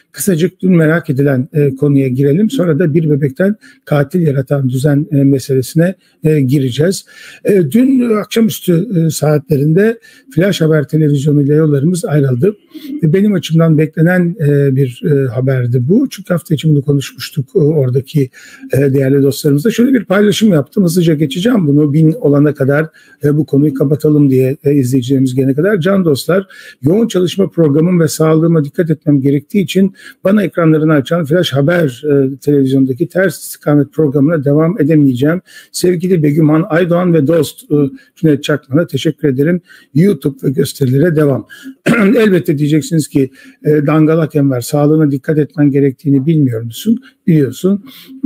kısacık dün merak edilen konuya girelim. Sonra da bir bebekten katil yaratan düzen meselesine gireceğiz. Dün akşamüstü saatlerinde Flash Haber televizyonuyla yollarımız ayrıldı. Benim açımdan beklenen bir haberdi bu. Çünkü hafta içi bunu konuşmuştuk oradaki değerli dostlarımızla. Şöyle bir paylaşım yaptım. Hızlıca geçeceğim bunu. 1000 olana kadar bu konuyu kapatalım diye izleyicilerimiz gelene kadar. Can dostlar, yoğun çalışma programım ve sağlığıma dikkat etmem gerektiği için bana ekranlarını açan Flash Haber televizyondaki ters istikamet programına devam edemeyeceğim. Sevgili Begüm Han Aydoğan ve dost Cüneyt Çakman'a teşekkür ederim. YouTube ve gösterilere devam. Elbette diyeceksiniz ki dangalak Enver, sağlığına dikkat etmen gerektiğini bilmiyor musun? Biliyorsun.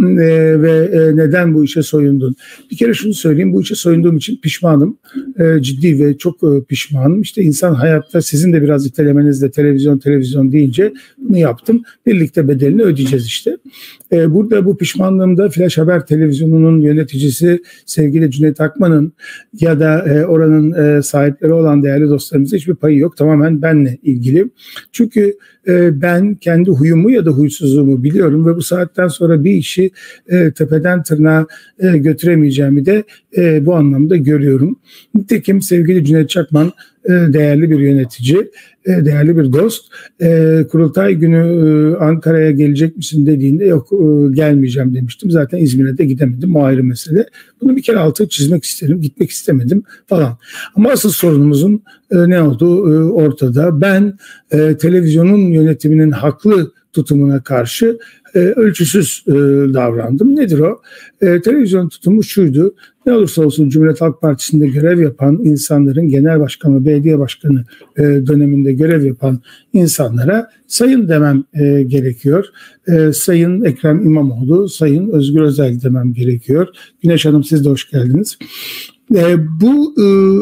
Ve neden bu işe soyundun? Bir kere şunu söyleyeyim, bu işe soyunduğum için pişmanım. Ciddi ve çok pişmanım. İşte insan hayatta, sizin de biraz itelemenizle televizyon deyince bunu yaptım. Birlikte bedelini ödeyeceğiz işte. Burada bu pişmanlığımda Flash Haber televizyonunun yöneticisi sevgili Cüneyt Akman'ın ya da oranın sahipleri olan değerli dostlarımızın hiçbir payı yok. Tamamen benle ilgili. Çünkü ben kendi huyumu ya da huysuzluğumu biliyorum ve bu saatten sonra bir işi tepeden tırnağa götüremeyeceğimi de bu anlamda görüyorum. Nitekim sevgili Cüneyt Çakman değerli bir yönetici, değerli bir dost. Kurultay günü Ankara'ya gelecek misin dediğinde yok gelmeyeceğim demiştim. Zaten İzmir'e de gidemedim, o ayrı mesele. Bunu bir kere altı çizmek isterim, gitmek istemedim falan. Ama asıl sorunumuzun ne olduğu ortada. Ben televizyonun yönetiminin haklı tutumuna karşı ölçüsüz davrandım. Nedir o? Televizyon tutumu şuydu: ne olursa olsun Cumhuriyet Halk Partisi'nde görev yapan insanların, genel başkanı, belediye başkanı döneminde görev yapan insanlara sayın demem gerekiyor. Sayın Ekrem İmamoğlu, Sayın Özgür Özel demem gerekiyor. Güneş Hanım, siz de hoş geldiniz. Bu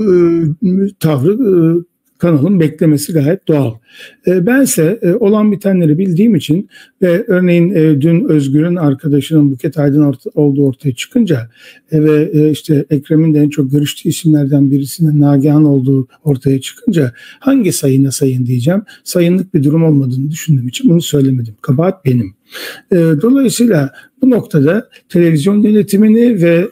tavrı kanalın beklemesi gayet doğal. Bense olan bitenleri bildiğim için ve örneğin dün Özgür'ün arkadaşının Buket Aydın olduğu ortaya çıkınca ve işte Ekrem'in de en çok görüştüğü isimlerden birisinin Nagihan olduğu ortaya çıkınca hangi sayına sayın diyeceğim. Sayınlık bir durum olmadığını düşündüğüm için bunu söylemedim. Kabahat benim. Dolayısıyla bu noktada televizyon yönetimini ve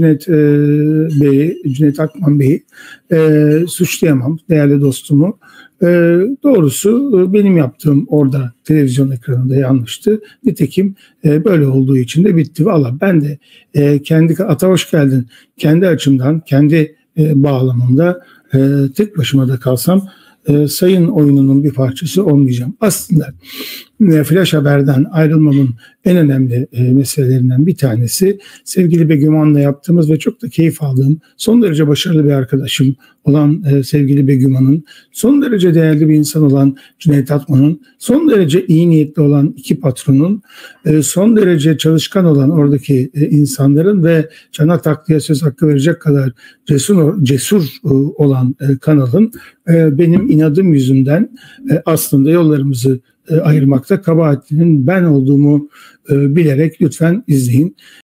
Cüneyt Akman Bey'i suçlayamam, değerli dostumu. Doğrusu benim yaptığım orada televizyon ekranında yanlıştı. Nitekim böyle olduğu için de bitti. Valla ben de kendi ata hoş geldin. Kendi açımdan, kendi bağlamımda tek başıma da kalsam sayın oyununun bir parçası olmayacağım. Aslında Flash Haber'den ayrılmamın en önemli meselelerinden bir tanesi sevgili Begüm Han'la yaptığımız ve çok da keyif aldığım, son derece başarılı bir arkadaşım olan sevgili Begüm Han'ın, son derece değerli bir insan olan Cüneyt Akman'ın, son derece iyi niyetli olan iki patronun, son derece çalışkan olan oradaki insanların ve cana takliye söz hakkı verecek kadar cesur olan kanalın benim inadım yüzünden aslında yollarımızı ayırmakta kabahatinin ben olduğumu bilerek lütfen izleyin.